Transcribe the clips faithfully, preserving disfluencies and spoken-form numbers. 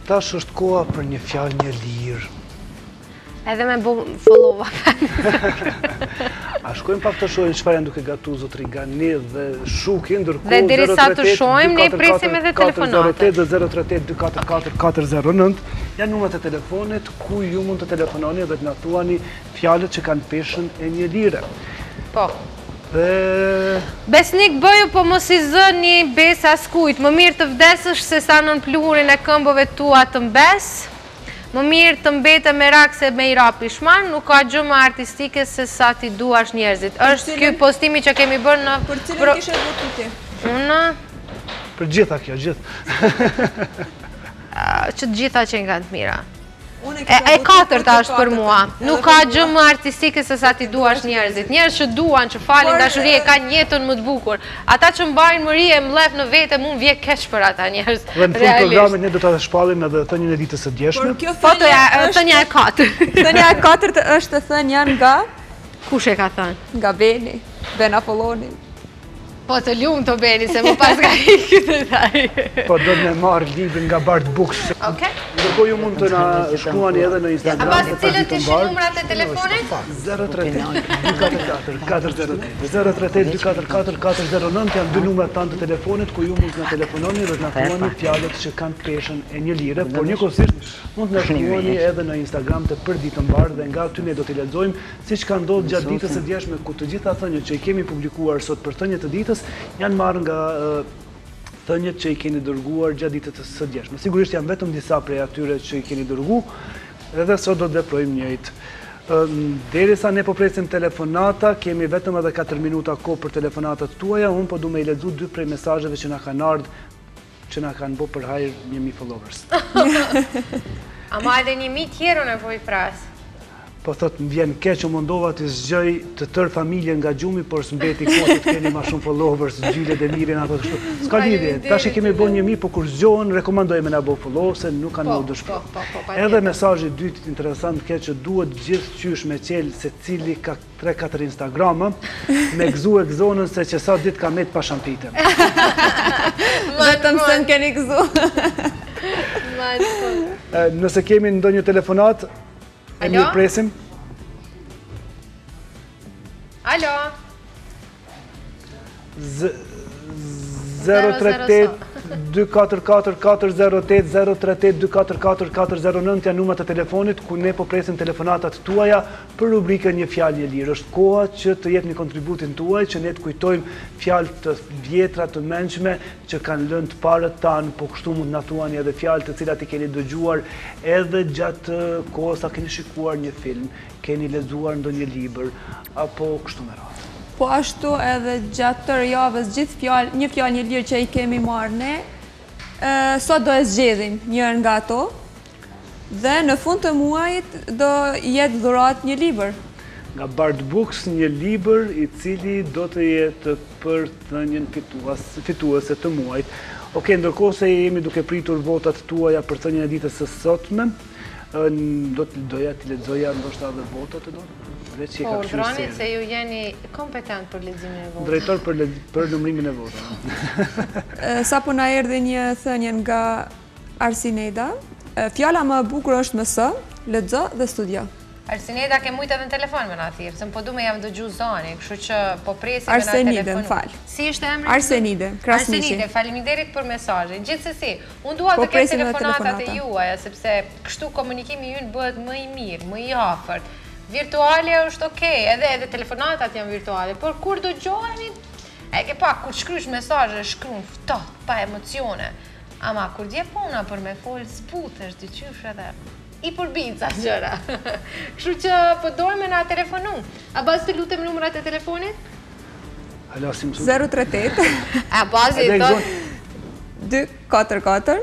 Tash është koha për një fjalë një lirë. Edhe me bo follow-up. A shkojmë pak të shohim çfarë janë duke gatu zotri Gani dhe Shuki, ndërkohë Dhe derisa të shohim, ne presim edhe telefonatët. zero tre tetë dy katër katër katër zero nëntë janë numrat e telefonit ku ju mund të telefononi dhe të na thuani fjalët që kanë peshën e një lire. Po. Dhe... Besnik bëju, po mos i zë një bes askujt. Më mirë të vdesësh se sa nën pluhurin e këmbëve tua të mbes. Më mirë të mbete me rak se me i ra pishman, nuk ka gjë më artistike se sa ti duash njerëzit. Është ky postimi që kemi bërë në... Për cilën kishe votu ti? Unë... Për gjitha kjo, gjithë. Që të gjitha që nga të mira. E katërta është për mua. Nuk ka gjë më artistike se sa ti duash njerëzit. Njerëz që duan, që falin dashuri e kanë jetën më të bukur. Ata që mbajnë mëri e mlef në vete, mund vje keq për ata njerëz. Dhe në fund programit ne do ta shpallim edhe thënien e ditës së djeshme. Po to ja, thënia e katërt. Thënia e katërt është thënia nga kush e ka thënë? Nga Beni, Ben Apolloni. Po të lumë të Beni, se më pas ka i këtë taj. Po do me marrë librin nga Bart Books. Oke. Ndërkohë ju mund të na shkruani edhe në Instagram. A pasi cilët ishin numrat e telefonit? zero tre tetë dy katër katër katër zero tetë zero tre tetë dy katër katër katër zero nëntë janë dy numrat tanë të telefonit ku ju mund të na telefononi dhe të na thuani fjalët që kanë peshën e një lire, por njëkohësisht mund të na shkruani edhe në Instagram të për ditë mbar dhe nga aty ne do t'i lexojmë siç ka ndodhur gjatë ditës së djeshme ku të gjitha thëniet që i kemi publikuar sot për thëniet të ditës janë marrë nga thëniet që i keni dërguar gjatë ditës së djeshme. Sigurisht janë vetëm disa prej atyre që i keni dërguar, edhe sot do të veprojmë njëjtë. Derisa ne po presim telefonata, kemi vetëm edhe katër minuta kohë për telefonatat tuaja, unë po du me i lexu dy prej mesazheve që na kanë ardhur, që na kanë bërë për hajër një mijë followers. Ama edhe një mijë tjerë në po i fras. Po thot, më vjen keq, u mundova të zgjoj të tërë familjen nga gjumi, por s'mbeti kohë të keni ma shumë followers, gjylet e mirin ato kështu. S'ka lidhje, tash i kemi bën një mijë, po kur zgjohen, rekomandojmë na bëj follow, se nuk kanë më dëshpër. Edhe mesazhi i dytë interesant ke që duhet gjithë qysh me qel se cili ka tre katër Instagram, me gëzu e gëzonën se që sa ditë ka met pa shampite. Vetëm se në keni gëzu. Nëse kemi ndonjë telefonat, e mirë presim. Alo? zero tre tetë dy katër katër katër zero tetë zero tre tetë dy katër katër katër zero nëntë janë numrat e telefonit ku ne po presim telefonatat tuaja për rubrikën një fjalë një lirë. Është koha që të jepni kontributin tuaj, që ne të kujtojmë fjalë të vjetra të mençme që kanë lënë të parët tanë, po kështu mund na thuani edhe fjalë të cilat i keni dëgjuar edhe gjatë kohës sa keni shikuar një film, keni lexuar ndonjë libër apo kështu me radhë. Po ashtu edhe gjatë tërë javës gjithë fjalë, një fjalë një lirë që i kemi marrë ne, sot do e zgjedhim njërën nga ato dhe në fund të muajit do jetë dhuratë një libër. Nga Bart Books, një libër i cili do të jetë për thënien fituese të muajit. Okej, ndërkohë se jemi duke pritur votat tuaja për thënien e ditës së sotme, do të doja të lexoja ndoshta edhe votat e do. Po, urdhroni se ju jeni kompetent për leximin e votave. Drejtor për numërimin e votave. Sapo na erdhi një thënie nga Arsineda. Fjala më e bukur është mëso, lexo dhe studio. Arsineda ke mujtë edhe në telefon me na thirr, se më po du me jam dëgju zoni, kështu që po presim me na telefon. Arsenide, më fal. Si ishte emri? Arsenide, Krasniqi. Arsenide, faleminderit për mesazhin. Gjithsesi, unë dua të kem telefonatat e juaja, sepse kështu komunikimi ynë bëhet më i mirë, më i afërt. Virtuale është okej, edhe edhe telefonatat janë virtuale, por kur do gjoheni, e ke pak, kur shkrysh mesazhe, shkruan ftoht, pa emocione. Ama kur dje puna për me fol, zbutesh dy qysh edhe i përbica gjëra. Kështu që po dojmë na telefonu. A bazë të lutem numrat e telefonit? Alo, si më zero tre tetë A bazë i thot dy katër katër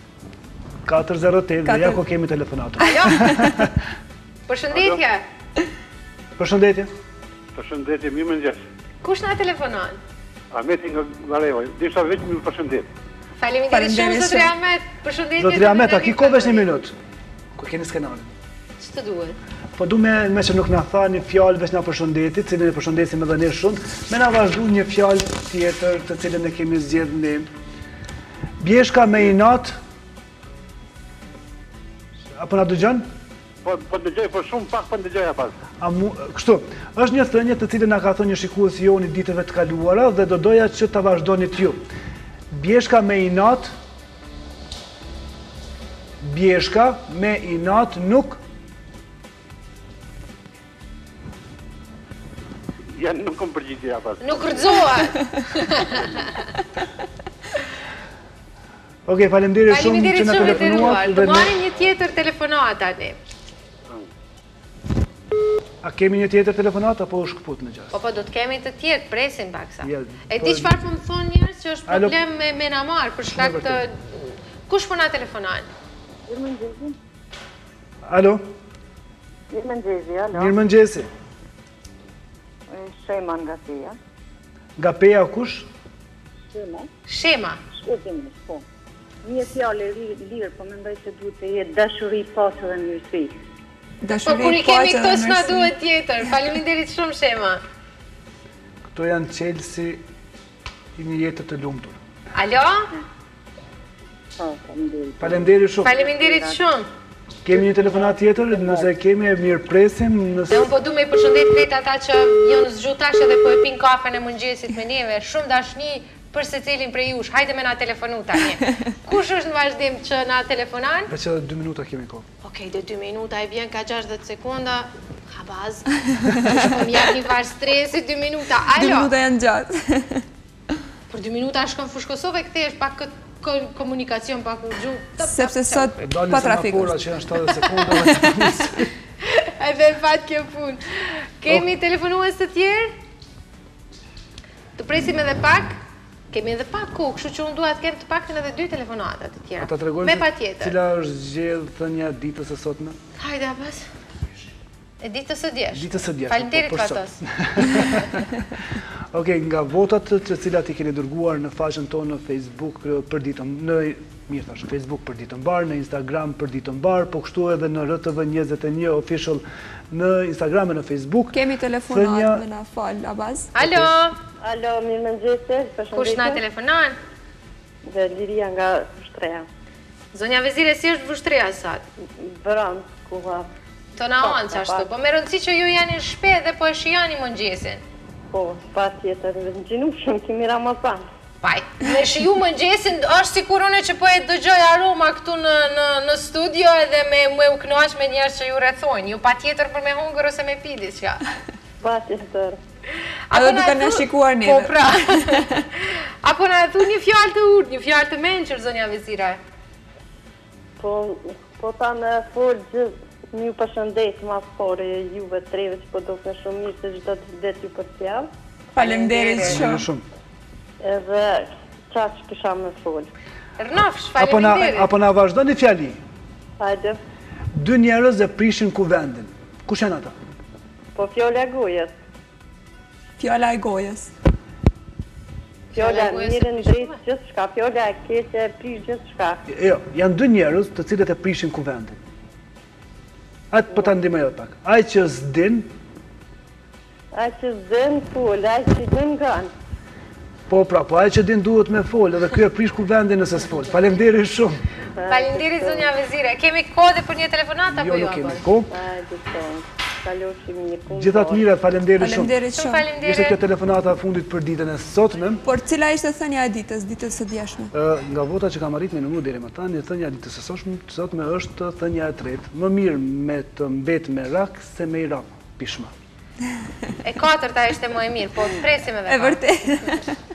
katër zero tetë dhe ja ku kemi telefonatur. Alo? Përshëndetje. Përshëndetje. Përshëndetje, mirë mëngjes. Kush na telefonon? Ahmeti nga Vareva. Disha vetëm ju përshëndet. Faleminderit shumë zotri Ahmet. Përshëndetje. Zotri Ahmet, a ki kohë vesh një minutë? Ku keni skenalin? Ç'të duhet? Po du me me që nuk na tha një fjalë veç na përshëndetit, cilën e përshëndesim edhe ne shumë, me na vazhdu një fjalë tjetër të cilën e kemi zgjedhur ne. Bjeshka me inat Apo na dëgjon? Po, po dëgjoj, po shumë pak po dëgjoj pas. A mu, kështu, është një thënie të cilën na ka thënë një shikues joni ditëve të kaluara dhe do doja që ta vazhdonit ju. Bjeshka me inat, bjeshka me inat nuk Janë nuk kom përgjigje ja pas. Nuk rëzohet. Okej, faleminderit shumë Faleminderit që na shumë i nderuar. telefonuat. Të dhe ne- marrim një tjetër telefonat tani. A kemi një tjetër telefonat apo është kaput në gjast? Po po do të kemi të tjerë, presim paksa. Ja, E po- di çfarë po më thonë njerëz që është Alo? problem me me namar për shkak Në të kush po na telefonon? Alo, Mirëmëngjesi, alo. mirëmëngjesi. Shema nga Peja. Nga Peja kush? Shema. Shema. Shkëtimis, po. Një fjallë e ri- lirë, po mendoj se duhet të jetë dashuri, paqe dhe mirësi. Po Dashuri, kur i kemi paqe këto dhe s'na mirësi. duhet tjetër. Faleminderit shumë Shema. Këto janë qelësi i një jetë të lumtur. Alo? Po, po, mendoj. Faleminderit shumë. Faleminderit shumë. Kemi një telefonat tjetër, nëse kemi e mirë presim, nëse... Dhe unë po du me i përshëndet krejt ata që janë zgjutash edhe po e pin kafen e mëngjesit me neve. Shumë dashni për se cilin prej jush. Hajde me na telefonu tani. Kush është në vazhdim që na telefonan? Veç edhe dy minuta kemi kohë. Okej, dhe dy minuta e vjen ka gjashtëdhjetë sekonda. Ha bazë. Kush po m'jap një farë stresi, dy minuta. Dy Alo? minuta janë gjatë. Për dy minuta shkon fush Kosovë, kthehesh pak këtë ko- komunikacion pak u gjuhë. Tëp, tëp, Sepse tëp. sot E dalin pa trafik. semafora që janë shtatëdhjetë sekonda dhe të njësë. Edhe e fat kjo punë. Kemi telefonues të tjerë? Të presim edhe pak? Kemi edhe pak kohë, kështu që unë dua të kem të paktën edhe dy telefonata të tjera. Ata të regojnë Me se patjetër. cila është zgjedhë thënja ditës e sotme? Hajde apas. E ditës së djesh. Ditës së djeshme, Faleminderit po, për Fatos. Okej, nga votat të cilat i keni dërguar në faqen tonë në Facebook për ditën, në mirë thash, në Facebook për ditën mbar, në Instagram për ditën mbar, po kështu edhe në R T V njëzet e një official në Instagram e në Facebook. Kemi telefonat Thënja- me na fal, Abaz. Alo, Alo, mirëmëngjesi, kush na përshëndetje. telefonon? Dhe Liria nga Shtreja. Zonja Vezire, si është vështria sot? Vëran, kuha. Të na Po, onë po, qashtu, po. po me rëndësi që ju janë në shpe dhe po e shijani mëngjesin. Po, pa tjetër, në gjinu shumë, kimi Ramazan. Paj, me shiju mëngjesin është si kur une që po e dëgjoj aroma këtu në, në, në studio edhe me, me u knoq me njerës që ju rrethojnë. Ju pa tjetër për me hungër ose me pi diçka. Pa tjetër. Apo Edhe na duke thu- na shikuar Po neve. pra. Apo na thu një fjalë të urtë, një fjalë të mençur zonja Vezira. Po, po ta në folë gjithë, një përshëndet ma fore juve treve që po do kënë shumë mirë se gjithë të det ju për t'javë. Faleminderit Shumë shumë. shumë. Edhe qa që kisha me folë. Rnafsh, Apo na, faleminderit. apo na vazhdo një fjali. Hajde, Dy njerëz e prishin kuvendin. Kush janë ata? po fjolla gojes. Fjala e gojës. Fjolla e gojës e mirën prish drejtë gjithë shka, fjolla e keqe e prish gjithë shka. Jo, janë dy njerëz të cilët e prishin kuvendin. Atë po ta ndihmoj edhe pak. Ai që s'din, Ai që zën fol, ai që din gan. po pra, po ai që din duhet me fol, edhe ky e prish kuvendin nëse s'fol. Faleminderit shumë. Faleminderit zonja Vezira. Kemi kode për një telefonat apo Jo, jo? nuk kemi apo? kohë. Hajde të kaloshi mirë. punë Gjithat bashkë. mira, faleminderit shumë. Faleminderit Shumë shumë. Ishte kjo faleminderit. telefonata e fundit për ditën e sotme. Por cila ishte thënia e ditës, ditës së djeshme? Ë, nga vota që kam arrit me numër deri më tani, thënia e ditës së sotme, sotme është thënia e tretë. Më mirë me të mbet me rak se me i rap pishma. E katërta ishte më e mirë, po të presim edhe E pak. vërtet.